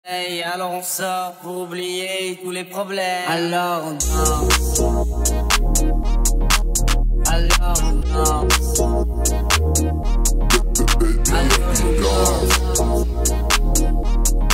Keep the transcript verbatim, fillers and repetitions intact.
Hey, alors on sort pour oublier tous les problèmes. Alors on danse. Alors on danse. Alors on danse.